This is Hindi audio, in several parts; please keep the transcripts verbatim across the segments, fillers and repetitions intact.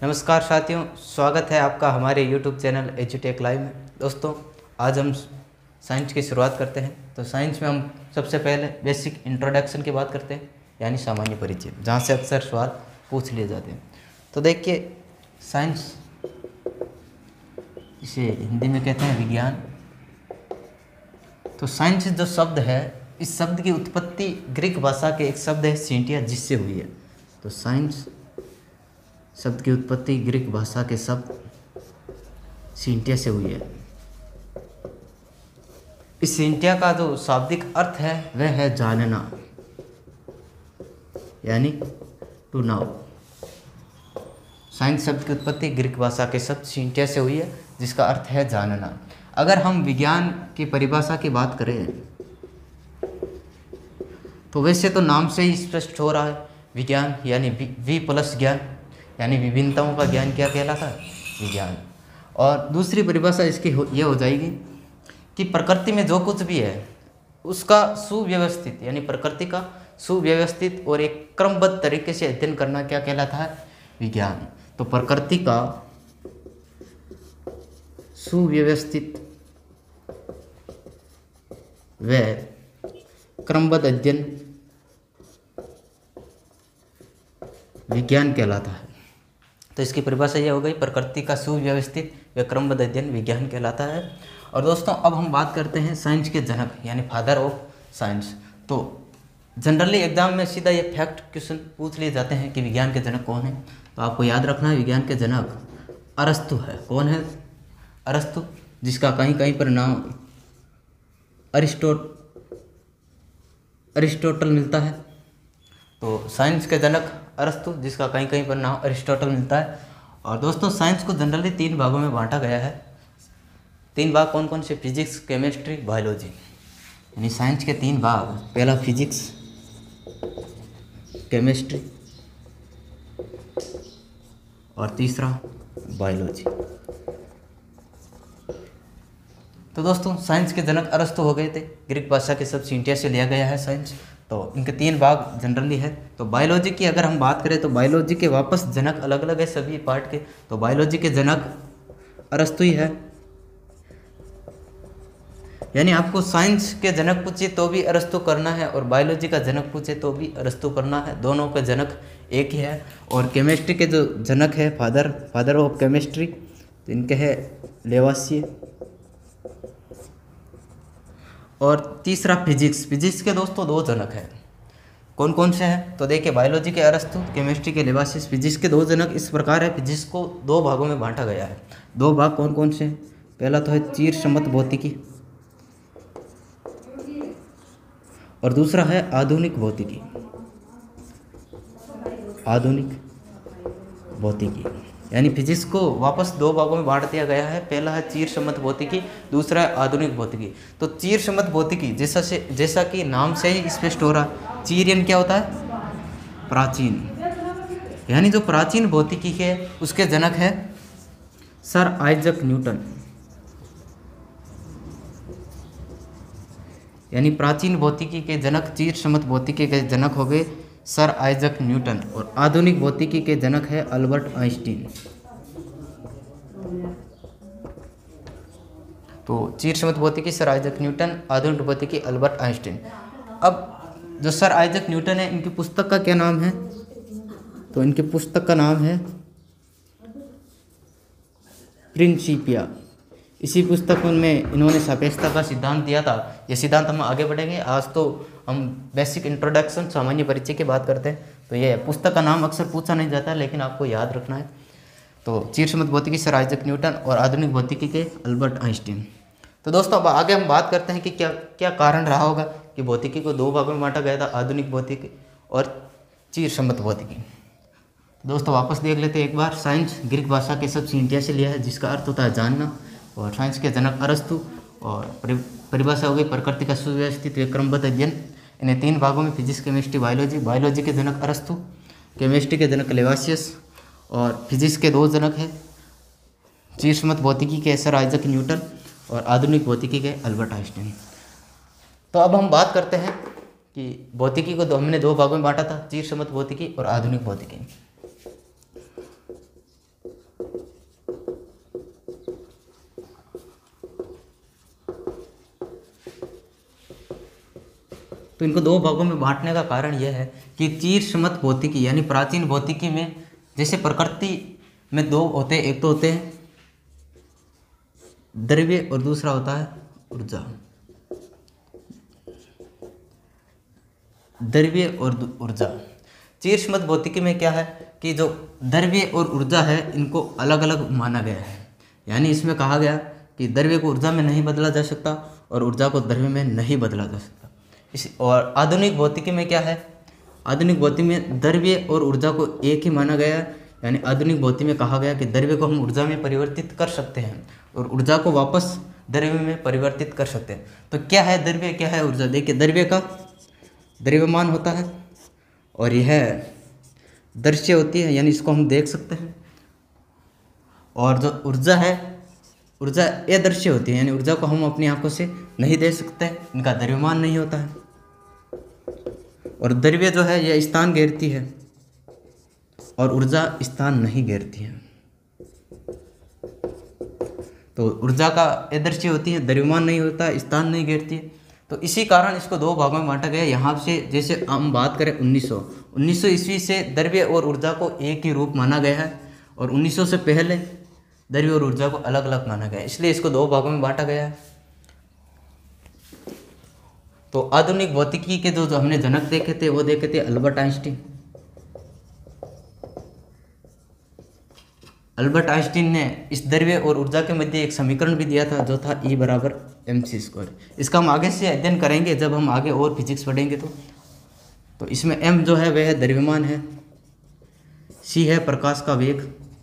नमस्कार साथियों, स्वागत है आपका हमारे यूट्यूब चैनल एजुटेक लाइव में। दोस्तों, आज हम साइंस की शुरुआत करते हैं। तो साइंस में हम सबसे पहले बेसिक इंट्रोडक्शन की बात करते हैं, यानी सामान्य परिचय, जहाँ से अक्सर सवाल पूछ लिए जाते हैं। तो देखिए, साइंस इसे हिंदी में कहते हैं विज्ञान। तो साइंस जो शब्द है, इस शब्द की उत्पत्ति ग्रीक भाषा के एक शब्द है सिंटिया, जिससे हुई है। तो साइंस शब्द की उत्पत्ति ग्रीक भाषा के शब्द सिंटिया से हुई है। इस सिंटिया का जो शाब्दिक अर्थ है वह है जानना, यानी टू नाउ। साइंस शब्द की उत्पत्ति ग्रीक भाषा के शब्द सिंटिया से हुई है, जिसका अर्थ है जानना। अगर हम विज्ञान की परिभाषा की बात करें तो वैसे तो नाम से ही स्पष्ट हो रहा है, विज्ञान यानी वी प्लस ज्ञान, यानी विभिन्नताओं का ज्ञान क्या कहलाता है? विज्ञान। और दूसरी परिभाषा इसकी हो, ये हो जाएगी कि प्रकृति में जो कुछ भी है उसका सुव्यवस्थित, यानी प्रकृति का सुव्यवस्थित और एक क्रमबद्ध तरीके से अध्ययन करना क्या कहलाता है? विज्ञान। तो प्रकृति का सुव्यवस्थित व क्रमबद्ध अध्ययन विज्ञान कहलाता है। तो इसकी परिभाषा यह हो गई, प्रकृति का सुव्यवस्थित व क्रमबद्ध अध्ययन विज्ञान कहलाता है। और दोस्तों, अब हम बात करते हैं साइंस के जनक, यानी फादर ऑफ साइंस। तो जनरली एग्जाम में सीधा ये फैक्ट क्वेश्चन पूछ लिए जाते हैं कि विज्ञान के जनक कौन है। तो आपको याद रखना है, विज्ञान के जनक अरस्तु है। कौन है? अरस्तु, जिसका कहीं कहीं पर नाम अरिस्टोट अरिस्टोटल मिलता है। तो साइंस के जनक अरस्तु, जिसका कहीं कहीं पर नाम अरिस्टोटल मिलता है। और दोस्तों, साइंस को जनरली तीन भागों में बांटा गया है। तीन भाग कौन कौन से? Physics, chemistry, biology. यानी साइंस के तीन भाग, पहला फिजिक्स, केमिस्ट्री और तीसरा बायोलॉजी। तो दोस्तों, साइंस के जनक अरस्तु हो गए थे। ग्रीक भाषा के शब्द सिंटिया से लिया गया है साइंस। तो इनके तीन भाग जनरली है। तो बायोलॉजी की अगर हम बात करें तो बायोलॉजी के वापस जनक अलग अलग है सभी पार्ट के। तो बायोलॉजी के जनक अरस्तु ही है। यानी आपको साइंस के जनक पूछे तो भी अरस्तु करना है, और बायोलॉजी का जनक पूछे तो भी अरस्तु करना है। दोनों के जनक एक ही है। और केमिस्ट्री के जो जनक है, फादर फादर ऑफ केमिस्ट्री, तो इनके है लेवासिए। और तीसरा फिजिक्स। फिजिक्स के दोस्तों दो जनक हैं। कौन कौन से हैं? तो देखिए, बायोलॉजी के अरस्तु, केमिस्ट्री के लेवासियस। फिजिक्स के दो जनक इस प्रकार है। फिजिक्स को दो भागों में बांटा गया है। दो भाग कौन कौन से हैं? पहला तो है चीर सम्मत भौतिकी, और दूसरा है आधुनिक भौतिकी। आधुनिक भौतिकी यानी फिजिक्स को वापस दो भागों में बांट दिया गया है। पहला है चीर सम्मत भौतिकी, दूसरा है आधुनिक भौतिकी। तो चीर सम्मत भौतिकी, जैसा से जैसा कि नाम से ही स्पष्ट हो रहा है, चीर यानी क्या होता है? प्राचीन। यानी जो प्राचीन भौतिकी है उसके जनक है सर आइजक न्यूटन। यानी प्राचीन भौतिकी के जनक, चीर सम्मत भौतिकी के जनक हो गए सर आइजक न्यूटन। और आधुनिक भौतिकी के जनक है अल्बर्ट आइंस्टीन। तो चीर सम्मत भौतिकी सर आइजक न्यूटन, आधुनिक भौतिकी अल्बर्ट आइंस्टीन। अब जो सर आइजक न्यूटन है, इनकी पुस्तक का क्या नाम है? तो इनकी पुस्तक का नाम है प्रिंसिपिया। इसी पुस्तक में इन्होंने सापेक्षता का सिद्धांत दिया था। ये सिद्धांत हम आगे बढ़ेंगे। आज तो हम बेसिक इंट्रोडक्शन, सामान्य परिचय की बात करते हैं। तो ये पुस्तक का नाम अक्सर पूछा नहीं जाता, लेकिन आपको याद रखना है। तो चीर सम्मत भौतिकी सर आइजक न्यूटन और आधुनिक भौतिकी के अल्बर्ट आइंस्टीन। तो दोस्तों, अब आगे हम बात करते हैं कि क्या क्या कारण रहा होगा कि भौतिकी को दो भागों में बांटा गया था, आधुनिक भौतिकी और चीर सम्मत भौतिकी। दोस्तों, वापस देख लेते हैं एक बार। साइंस ग्रीक भाषा के शब्द सिंटिया से लिया है, जिसका अर्थ होता है जानना। और साइंस के जनक अरस्तु, और परिभाषा हो गई प्रकृति का सुव्यवस्थित व क्रमबद्ध अध्ययन। इन्हें तीन भागों में, फिजिक्स, केमिस्ट्री, बायोलॉजी। बायोलॉजी के जनक अरस्तु, केमिस्ट्री के जनक लेवासियस, और फिजिक्स के दो जनक हैं, चीर सम्मत भौतिकी के सर आइजक न्यूटन और आधुनिक भौतिकी के अल्बर्ट आइंस्टीन। तो अब हम बात करते हैं कि भौतिकी को दो हमने दो भागों में बांटा था, चीर सम्मत भौतिकी और आधुनिक भौतिकी। तो इनको दो भागों में बांटने का कारण यह है कि चिरस्मृत भौतिकी यानी प्राचीन भौतिकी में जैसे प्रकृति में दो होते हैं, एक तो होते हैं द्रव्य और दूसरा होता है ऊर्जा। द्रव्य और ऊर्जा। चिरस्मृत भौतिकी में क्या है कि जो द्रव्य और ऊर्जा है इनको अलग अलग माना गया है, यानी इसमें कहा गया कि द्रव्य को ऊर्जा में नहीं बदला जा सकता और ऊर्जा को द्रव्य में नहीं बदला जा सकता। इस और आधुनिक भौतिकी में क्या है, आधुनिक भौतिकी में द्रव्य और ऊर्जा को एक ही माना गया है, यानी आधुनिक भौतिकी में कहा गया कि द्रव्य को हम ऊर्जा में परिवर्तित कर सकते हैं और ऊर्जा को वापस द्रव्य में परिवर्तित कर सकते हैं। तो क्या है द्रव्य, क्या है ऊर्जा? देखिए, द्रव्य का द्रव्यमान होता है और यह दृश्य होती है, यानी इसको हम देख सकते हैं। और जो ऊर्जा है, ऊर्जा अदृश्य होती है, यानी ऊर्जा को हम अपनी आंखों से नहीं देख सकते, इनका द्रव्यमान नहीं होता है। और द्रव्य जो है यह स्थान घेरती है और ऊर्जा स्थान नहीं घेरती है। तो ऊर्जा का अदृश्य होती है, द्रव्यमान नहीं होता, स्थान नहीं घेरती है। तो इसी कारण इसको दो भागों में बांटा गया। यहाँ से जैसे हम बात करें उन्नीस सौ उन्नीस सौ ईस्वी से द्रव्य और ऊर्जा को एक ही रूप माना गया है और उन्नीस सौ से पहले द्रव्य और ऊर्जा को अलग अलग माना गया है, इसलिए इसको दो भागों में बांटा गया है। तो आधुनिक भौतिकी के जो जो हमने जनक देखे थे वो देखे थे अल्बर्ट आइंस्टीन। अल्बर्ट आइंस्टीन ने इस द्रव्य और ऊर्जा के मध्य एक समीकरण भी दिया था जो था ई बराबर एम सी स्क्वायर। इसका हम आगे से अध्ययन करेंगे जब हम आगे और फिजिक्स पढ़ेंगे। तो तो इसमें एम जो है वह है द्रव्यमान है, सी है प्रकाश का वेग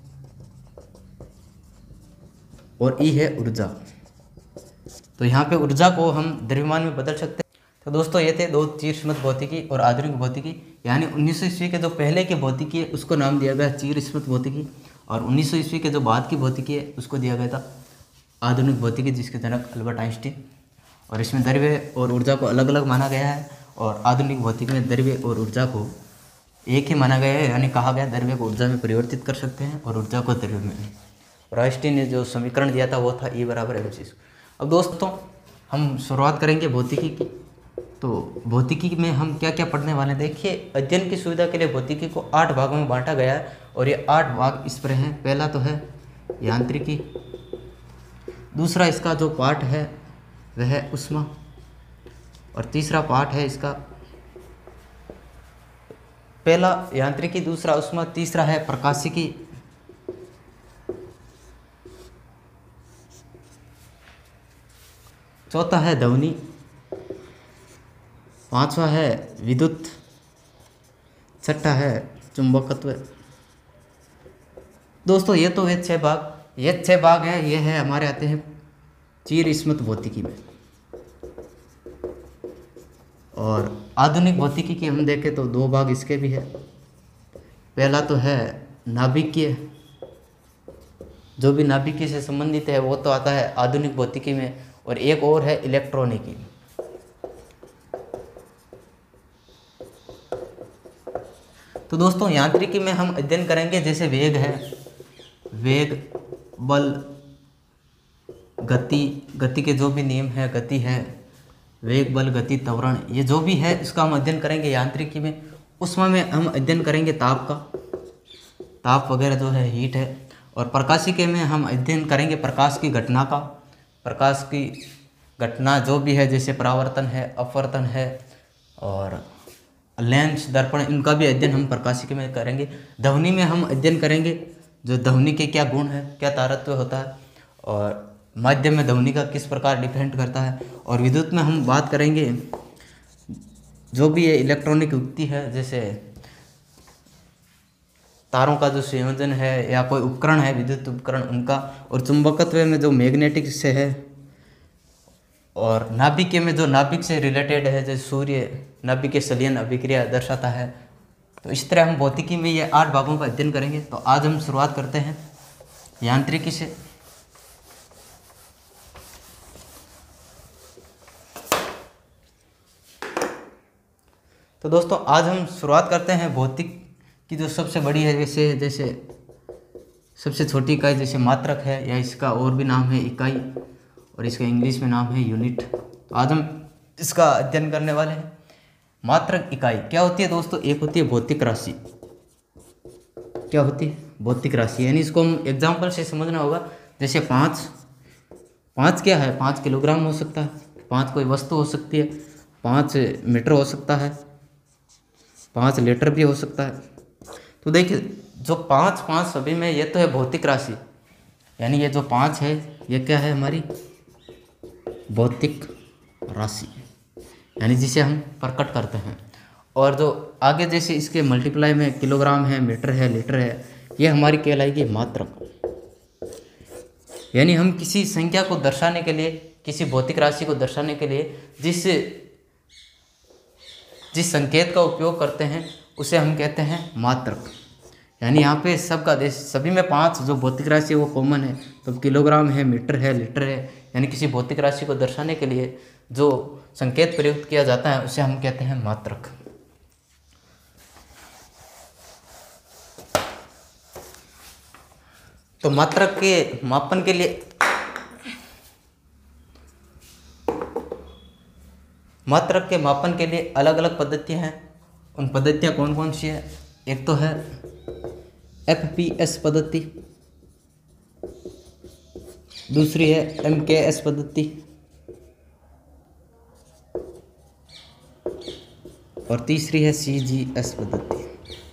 और ई है ऊर्जा। तो यहाँ पे ऊर्जा को हम द्रव्यमान में बदल सकते हैं। तो दोस्तों ये थे दो चिरस्मृत भौतिकी और आधुनिक भौतिकी, यानी उन्नीस सौ ईस्वी के जो पहले की भौतिकी है उसको नाम दिया गया चिरस्मृत भौतिकी और उन्नीस सौ ईस्वी के जो बाद की भौतिकी है उसको दिया गया था आधुनिक भौतिकी, जिसके जनक अल्बर्ट आइंस्टीन। और इसमें द्रव्य और ऊर्जा को अलग अलग माना गया है और आधुनिक भौतिकी में द्रव्य और ऊर्जा को एक ही माना गया है, यानी कहा गया द्रव्य को ऊर्जा में परिवर्तित कर सकते हैं और ऊर्जा को द्रव्य में। और आइंस्टीन ने जो समीकरण दिया था वो था ई बराबर एम सी। अब दोस्तों हम शुरुआत करेंगे भौतिकी की। तो भौतिकी में हम क्या क्या पढ़ने वाले हैं, देखिए अध्ययन की सुविधा के लिए भौतिकी को आठ भागों में बांटा गया है और ये आठ भाग इस पर हैं। पहला तो है यांत्रिकी, दूसरा इसका जो पार्ट है वह है ऊष्मा और तीसरा पार्ट है इसका, पहला यांत्रिकी, दूसरा ऊष्मा, तीसरा है प्रकाशिकी, चौथा है ध्वनि, पांचवा है विद्युत, छठा है चुंबकत्व। दोस्तों ये तो ये छह भाग ये छह भाग है, ये है हमारे आते हैं चिरस्मृत भौतिकी में। और आधुनिक भौतिकी की हम देखें तो दो भाग इसके भी है। पहला तो है नाभिकीय, जो भी नाभिकीय से संबंधित है वो तो आता है आधुनिक भौतिकी में, और एक और है इलेक्ट्रॉनिकी। तो दोस्तों यांत्रिकी में हम अध्ययन करेंगे जैसे वेग है, वेग, बल, गति, गति के जो भी नियम है, गति है, वेग, बल, गति, त्वरण, ये जो भी है इसका हम अध्ययन करेंगे यांत्रिकी में। उसमें में हम अध्ययन करेंगे ताप का, ताप वगैरह जो है हीट है। और प्रकाशिकी में हम अध्ययन करेंगे प्रकाश की घटना का, प्रकाश की घटना जो भी है जैसे परावर्तन है, अपवर्तन है और लेंस, दर्पण, इनका भी अध्ययन हम प्रकाशिकी में करेंगे। ध्वनि में हम अध्ययन करेंगे जो ध्वनि के क्या गुण है, क्या तारतम्य होता है और माध्यम में ध्वनि का किस प्रकार डिपेंड करता है। और विद्युत में हम बात करेंगे जो भी ये इलेक्ट्रॉनिक युक्ति है, जैसे तारों का जो संयोजन है या कोई उपकरण है, विद्युत उपकरण, उनका। और चुंबकत्व में जो मैग्नेटिक से है, और नाभिकीय में जो नाभिक से रिलेटेड है, जैसे सूर्य नाभिक के संलयन अभिक्रिया दर्शाता है। तो इस तरह हम भौतिकी में ये आठ भागों का अध्ययन करेंगे। तो आज हम शुरुआत करते हैं यांत्रिकी से। तो दोस्तों आज हम शुरुआत करते हैं भौतिक की जो सबसे बड़ी है, जैसे जैसे सबसे छोटी इकाई जैसे मात्रक है, या इसका और भी नाम है इकाई, और इसका इंग्लिश में नाम है यूनिट। तो आज हम इसका अध्ययन करने वाले हैं। मात्रक इकाई क्या होती है दोस्तों? एक होती है भौतिक राशि। क्या होती है? भौतिक राशि। यानी इसको हम एग्जाम्पल से समझना होगा। जैसे पाँच, पाँच क्या है? पाँच किलोग्राम हो सकता है, पाँच कोई वस्तु हो सकती है, पाँच मीटर हो सकता है, पाँच लीटर भी हो सकता है। तो देखिए जो पाँच पाँच सभी में, ये तो है भौतिक राशि। यानी ये जो पाँच है ये क्या है? हमारी भौतिक राशि, यानी जिसे हम प्रकट करते हैं। और जो आगे जैसे इसके मल्टीप्लाई में किलोग्राम है, मीटर है, लीटर है, ये हमारी कहलाएगी मात्रक। यानी हम किसी संख्या को दर्शाने के लिए, किसी भौतिक राशि को दर्शाने के लिए जिस जिस संकेत का उपयोग करते हैं उसे हम कहते हैं मात्रक। यानी यहाँ पे सबका देश सभी में पांच जो भौतिक राशि है वो कॉमन है। तो किलोग्राम है, मीटर है, लीटर है, यानी किसी भौतिक राशि को दर्शाने के लिए जो संकेत प्रयुक्त किया जाता है उसे हम कहते हैं मात्रक। तो मात्रक के मापन के लिए मात्रक के मापन के लिए अलग अलग पद्धतियाँ हैं। उन पद्धतियाँ कौन कौन सी है? एक तो है एफ पी एस पद्धति, दूसरी है एम के एस पद्धति, और तीसरी है सी जी एस पद्धति।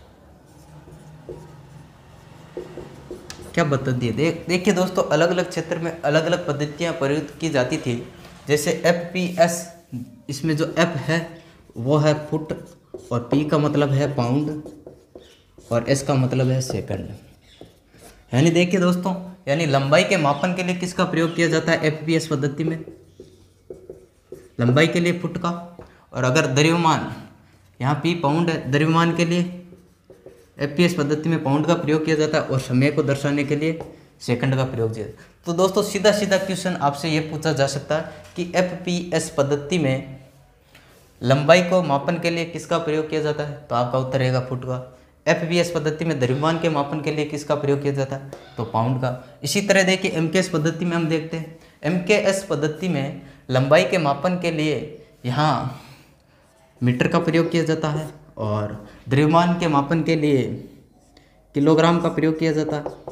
क्या पद्धति है? देख देखिए दोस्तों, अलग अलग क्षेत्र में अलग अलग पद्धतियाँ प्रयुक्त की जाती थी। जैसे एफ पी एस, इसमें जो एफ है वो है फुट, और पी का मतलब है पाउंड, और एस का मतलब है सेकंड। यानी देखिए दोस्तों, यानी लंबाई के मापन के लिए किसका प्रयोग किया जाता है एफ पी एस पद्धति में? लंबाई के लिए फुट का। और अगर द्रव्यमान, यहाँ पी पाउंड है, द्रव्यमान के लिए एफ पी एस पद्धति में पाउंड का प्रयोग किया जाता है, और समय को दर्शाने के लिए सेकंड का प्रयोग किया जाता है। तो दोस्तों सीधा सीधा क्वेश्चन आपसे ये पूछा जा सकता है कि एफ पी एस पद्धति में लंबाई को मापन के लिए किसका प्रयोग किया जाता है? तो आपका उत्तर रहेगा फुट का। एफ पी एस पद्धति में द्रव्यमान के मापन के लिए किसका प्रयोग किया जाता है? तो पाउंड का। इसी तरह देखिए एम के एस पद्धति में हम देखते हैं, एम के एस पद्धति में लंबाई के मापन के लिए यहाँ मीटर का प्रयोग किया जाता है, और द्रव्यमान के मापन के लिए किलोग्राम का प्रयोग किया जाता है,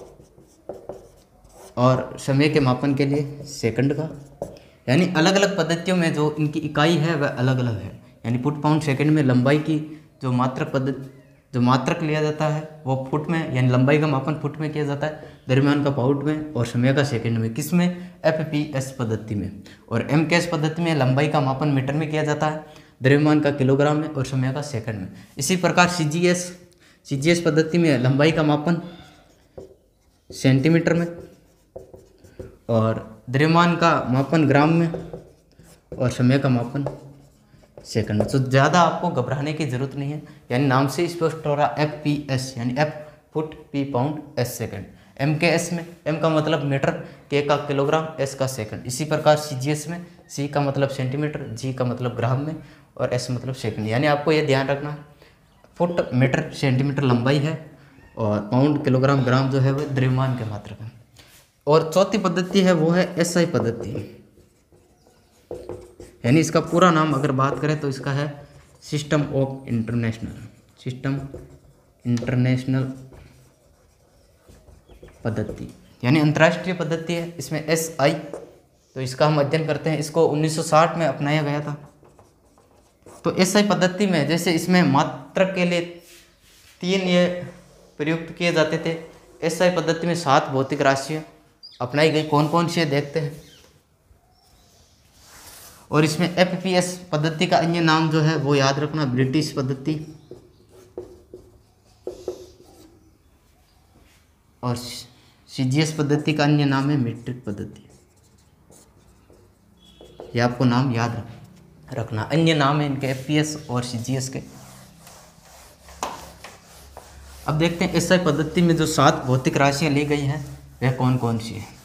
और समय के मापन के लिए सेकंड का। यानी अलग अलग पद्धतियों में जो इनकी इकाई है वह अलग अलग है। यानी फुट पाउंड सेकंड में लंबाई की जो मात्रक पद्धति जो मात्रक लिया जाता है वो फुट में, यानी लंबाई का मापन फुट में किया जाता है, द्रव्यमान का पाउंड में, और समय का सेकंड में। किसमें? एफ पी एस पद्धति में। और एम के एस पद्धति में लंबाई का मापन मीटर में किया जाता है, द्रव्यमान का किलोग्राम में, और समय का सेकंड में। इसी प्रकार सी G S C G S पद्धति में लंबाई का मापन सेंटीमीटर में, और द्रव्यमान का मापन ग्राम में, और समय का मापन सेकंड में। तो ज़्यादा आपको घबराने की जरूरत नहीं है। यानी नाम से स्पष्ट हो रहा एफ पी एस, यानी F foot, P pound, S second. M K S में एम का मतलब मीटर, के का किलोग्राम, एस का सेकंड। इसी प्रकार सी जी एस में सी का मतलब सेंटीमीटर, जी का मतलब ग्राम में, और एस मतलब सेकंड। यानी आपको ये ध्यान रखना है, फुट मीटर सेंटीमीटर लंबाई है, और पाउंड किलोग्राम ग्राम जो है वह द्रव्यमान के मात्रक है। और चौथी पद्धति है वो है एस आई पद्धति। यानी इसका पूरा नाम अगर बात करें तो इसका है system of international system international पद्धति, यानी अंतर्राष्ट्रीय पद्धति है। इसमें एस आई, तो इसका हम अध्ययन करते हैं। इसको उन्नीस सौ साठ में अपनाया गया था। तो एस आई पद्धति में जैसे इसमें मात्रक के लिए तीन ये प्रयुक्त किए जाते थे। एस आई पद्धति में सात भौतिक राशियाँ अपनाई गई। कौन कौन सी देखते हैं। और इसमें एफ पी एस पद्धति का अन्य नाम जो है वो याद रखना, ब्रिटिश पद्धति, और सी जी एस पद्धति का अन्य नाम है मीट्रिक पद्धति। ये आपको नाम याद रखना, अन्य नाम है इनके एफ पी एस और सी जी एस के। अब देखते हैं एस आई पद्धति में जो सात भौतिक राशियाँ ली गई हैं वह कौन कौन सी है।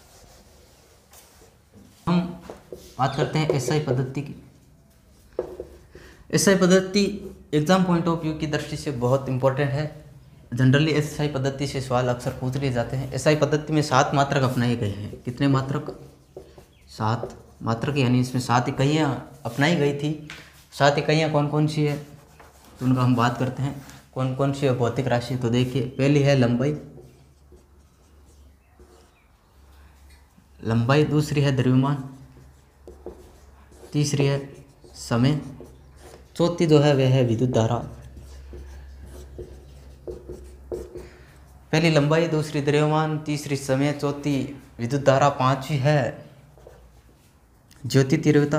हम बात करते हैं एस आई पद्धति की। एस आई पद्धति एग्जाम पॉइंट ऑफ व्यू की दृष्टि से बहुत इंपॉर्टेंट है। जनरली एस आई पद्धति से सवाल अक्सर पूछ लिए जाते हैं। एस आई पद्धति में सात मात्रक अपनाए गए हैं। कितने मात्रक? सात मात्रक, यानी इसमें सात इकाइयाँ अपनाई गई थी। सात इकाइयाँ कौन कौन सी है तो उनका हम बात करते हैं। कौन कौन सी है भौतिक राशि, तो देखिए पहली है लंबाई, लंबाई, दूसरी है द्रव्यमान, तीसरी है समय, चौथी जो है वह है विद्युत धारा। पहली लंबाई, दूसरी द्रव्यमान, तीसरी समय, चौथी विद्युत धारा, पांचवी है ज्योति तीव्रता,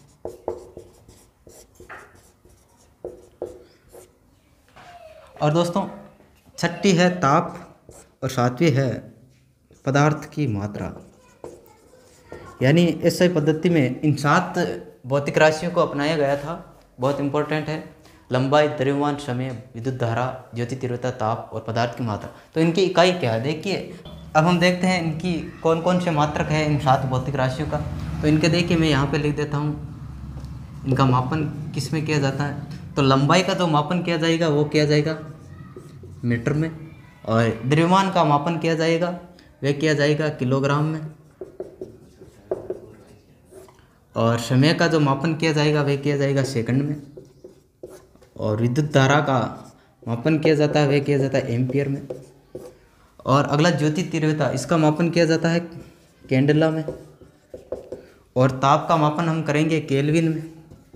और दोस्तों छठी है ताप, और सातवीं है पदार्थ की मात्रा। यानी एस आई पद्धति में इन सात भौतिक राशियों को अपनाया गया था। बहुत इंपॉर्टेंट है, लंबाई, द्रव्यमान, समय, विद्युत धारा, ज्योति तीव्रता, ताप और पदार्थ की मात्रा। तो इनकी इकाई क्या है देखिए। अब हम देखते हैं इनकी कौन कौन से मात्रक है इन सात भौतिक राशियों का। तो इनके देखिए मैं यहाँ पे लिख देता हूँ, इनका मापन किस में किया जाता है। तो लंबाई का जो मापन किया जाएगा वो किया जाएगा मीटर में, और द्रव्यमान का मापन किया जाएगा वह किया जाएगा किलोग्राम में, और समय का जो मापन किया जाएगा वह किया जाएगा सेकंड में, और विद्युत धारा का मापन किया जाता है वह किया जाता है एम्पियर में, और अगला ज्योति तीव्रता, इसका मापन किया जाता है कैंडेला में, और ताप का मापन हम करेंगे केल्विन में,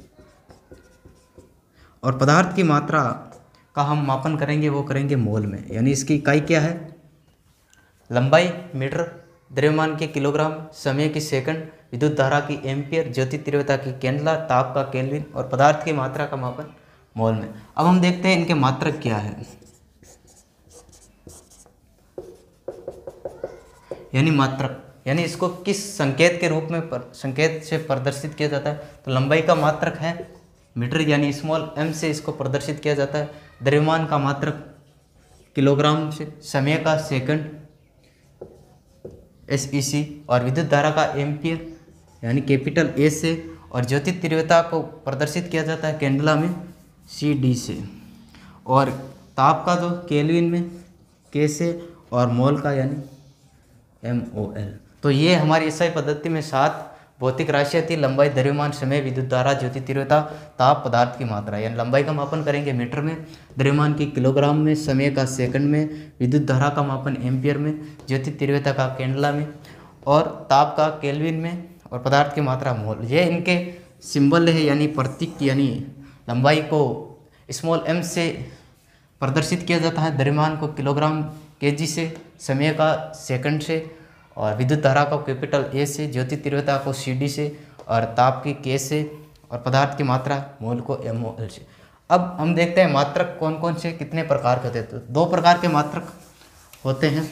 और पदार्थ की मात्रा का हम मापन करेंगे वो करेंगे मोल में। यानी इसकी इकाई क्या है, लंबाई मीटर, द्रव्यमान की किलोग्राम, समय की सेकंड, विद्युत धारा की एम्पियर, ज्योति तीव्रता की कैंडेला, ताप का केल्विन, और पदार्थ की मात्रा का मापन मोल में। अब हम देखते हैं इनके मात्रक क्या है। यानी मात्रक, यानी इसको किस संकेत के रूप में पर, संकेत से प्रदर्शित किया जाता है। तो लंबाई का मात्रक है मीटर, यानी स्मॉल एम से इसको प्रदर्शित किया जाता है। द्रव्यमान का मात्रक किलोग्राम से, समय का सेकंड एस ई सी, और विद्युत धारा का एम्पियर यानी कैपिटल ए से, और ज्योति तीव्रता को प्रदर्शित किया जाता है कैंडेला में सी डी से, और ताप का जो केल्विन में के से, और मोल का यानी एम ओ एल। तो ये हमारी एस आई पद्धति में सात भौतिक राशियाँ थी, लंबाई, द्रव्यमान, समय, विद्युत धारा, ज्योति तीव्रता, ताप, पदार्थ की मात्रा। यानी लंबाई का मापन करेंगे मीटर में, द्रव्यमान की किलोग्राम में, समय का सेकंड में, विद्युत धारा का मापन एम्पियर में, ज्योति तीव्रता का कैंडेला में, और ताप का केल्विन में, और पदार्थ की मात्रा मोल। ये इनके सिंबल है, यानी प्रतीक। यानी लंबाई को स्मॉल एम से प्रदर्शित किया जाता है, द्रव्यमान को किलोग्राम केजी से, समय का सेकंड से, और विद्युत धारा को कैपिटल ए से, ज्योति तीव्रता को सी डी से, और ताप की के से, और पदार्थ की मात्रा मोल को एम ओ एल से। अब हम देखते हैं मात्रक कौन कौन से कितने प्रकार के होते हैं। तो दो प्रकार के मात्रक होते हैं।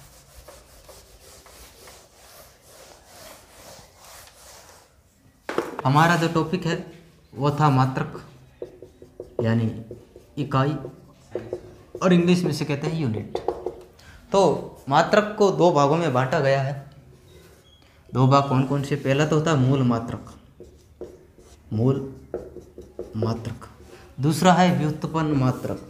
हमारा जो टॉपिक है वो था मात्रक यानी इकाई, और इंग्लिश में से कहते हैं यूनिट। तो मात्रक को दो भागों में बांटा गया है। दो भाग कौन कौन से, पहला तो होता है मूल मात्रक, मूल मात्रक, दूसरा है व्युत्पन्न मात्रक।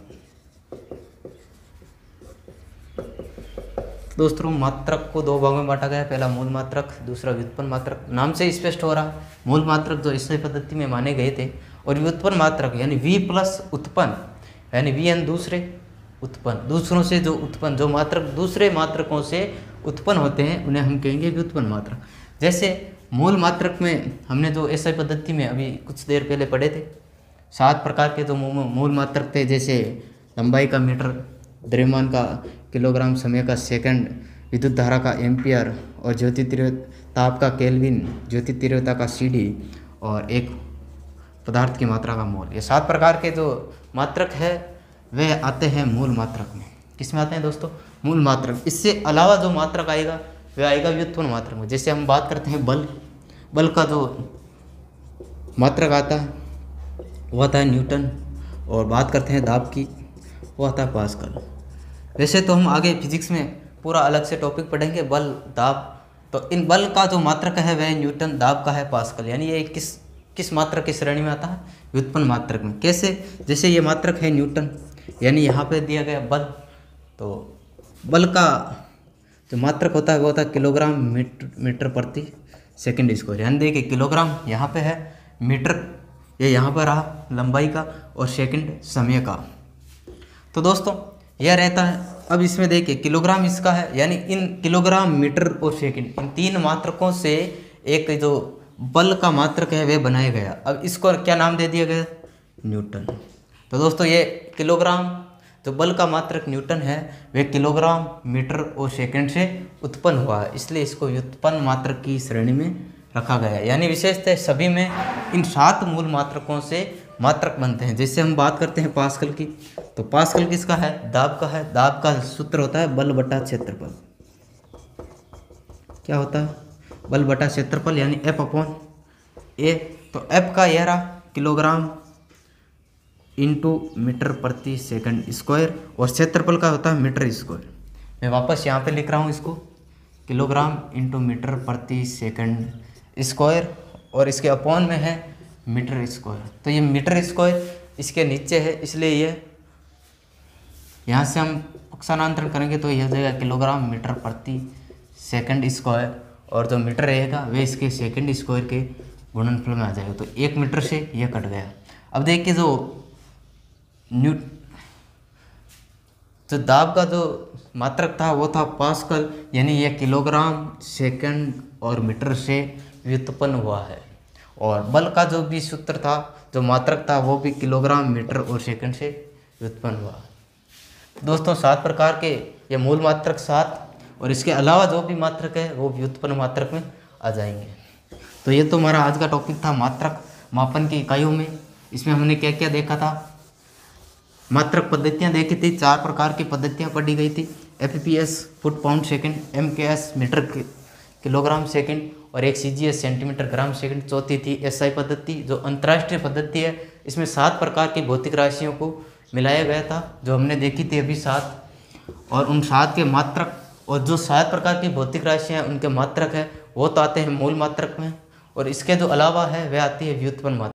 दोस्तों मात्रक को दो भागों में बांटा गया है, पहला मूल मात्रक, दूसरा व्युत्पन्न मात्रक। नाम से स्पष्ट हो रहा है, मूल मात्रक जो इस पद्धति में माने गए थे, और व्युत्पन्न मात्रक यानी वी प्लस उत्पन्न, यानी वी एन दूसरे, उत्पन्न दूसरों से जो उत्पन्न, जो मात्रक दूसरे मात्रकों से उत्पन्न होते हैं उन्हें हम कहेंगे व्युत्पन्न मात्रक। जैसे मूल मात्रक में हमने जो एस आई पद्धति में अभी कुछ देर पहले पढ़े थे, सात प्रकार के जो मूल मात्रक थे, जैसे लंबाई का मीटर, द्रव्यमान का किलोग्राम, समय का सेकंड, विद्युत धारा का एम्पियर, और ज्योति तीव्रता, ताप का केल्विन, ज्योति तीव्रता का सी डी, और एक पदार्थ की मात्रा का मोल। ये सात प्रकार के जो मात्रक है वह आते हैं मूल मात्रक में। किस में आते हैं दोस्तों, मूल मात्रक। इससे अलावा जो मात्रक आएगा वह आएगा व्युत्पन्न मात्रक में। जैसे हम बात करते हैं बल, बल का जो मात्रक आता है वो आता है न्यूटन, और बात करते हैं दाब की, वो आता है पास्कल। वैसे तो हम आगे फिजिक्स में पूरा अलग से टॉपिक पढ़ेंगे, बल, दाब। तो इन बल का जो मात्रक है वह न्यूटन, दाब का है पास्कल। यानी ये किस किस मात्रक की श्रेणी में आता है, व्युत्पन्न मात्रक में। कैसे, जैसे ये मात्रक है न्यूटन, यानी यहाँ पे दिया गया बल, तो बल का जो मात्रक होता है वो होता है किलोग्राम मीटर मीटर प्रति सेकंड स्क्वायर। ध्यान देखिए किलोग्राम यहाँ पे है, मीटर ये यहाँ पर रहा लंबाई का और सेकंड समय का। तो दोस्तों यह रहता है। अब इसमें देखिए किलोग्राम इसका है, यानी इन किलोग्राम, मीटर और सेकंड, इन तीन मात्रकों से एक जो बल का मात्रक है वह बनाया गया। अब इसको क्या नाम दे दिया गया? न्यूटन। तो दोस्तों ये किलोग्राम जो बल का मात्रक न्यूटन है वह किलोग्राम, मीटर और सेकंड से उत्पन्न हुआ है, इसलिए इसको व्युत्पन्न मात्रक की श्रेणी में रखा गया है। यानी विशेषतः सभी में इन सात मूल मात्रकों से मात्रक बनते हैं। जैसे हम बात करते हैं पास्कल की, तो पास्कल किसका है? दाब का है। दाब का सूत्र होता है बल बटा क्षेत्रफल। क्या होता है? बल बटा क्षेत्रफल, यानी एफ अपॉन ए। तो एफ का यह रहा किलोग्राम इंटू मीटर प्रति सेकंड स्क्वायर, और क्षेत्रफल का होता है मीटर स्क्वायर। मैं वापस यहाँ पे लिख रहा हूँ इसको, किलोग्राम इंटू मीटर प्रति सेकंड स्क्वायर, और इसके अपॉन में है मीटर स्क्वायर। तो ये मीटर स्क्वायर इसके नीचे है, इसलिए ये यहाँ से हम स्थानांतरण करेंगे तो यह हो जाएगा किलोग्राम मीटर प्रति सेकंड स्क्वायर, और जो मीटर रहेगा वे इसके सेकंड स्क्वायर के गुणनफल में आ जाएगा। तो एक मीटर से यह कट गया। अब देखिए जो न्यू जो दाब का जो मात्रक था वो था पास्कल, यानी यह किलोग्राम, सेकंड और मीटर से व्युत्पन्न हुआ है। और बल का जो भी सूत्र था, जो मात्रक था, वो भी किलोग्राम, मीटर और सेकंड से व्युत्पन्न हुआ। दोस्तों सात प्रकार के ये मूल मात्रक सात, और इसके अलावा जो भी मात्रक है वो व्युत्पन्न मात्रक में आ जाएंगे। तो ये तो हमारा आज का टॉपिक था मात्रक मापन की इकाइयों में। इसमें हमने क्या क्या देखा था? मात्रक पद्धतियाँ देखी थी, चार प्रकार की पद्धतियाँ पढ़ी गई थी। F P S foot pound second, M K S metre kilogram second, और एक C G S centimetre gram second. चौथी थी एस आई पद्धति, जो अंतर्राष्ट्रीय पद्धति है। इसमें सात प्रकार की भौतिक राशियों को मिलाया गया था, जो हमने देखी थी अभी सात, और उन सात के मात्रक, और जो सात प्रकार की भौतिक राशियाँ हैं उनके मात्रक है वो तो आते हैं मूल मात्रक में, और इसके जो अलावा है वह आती है व्युत्पन्न मात्रक।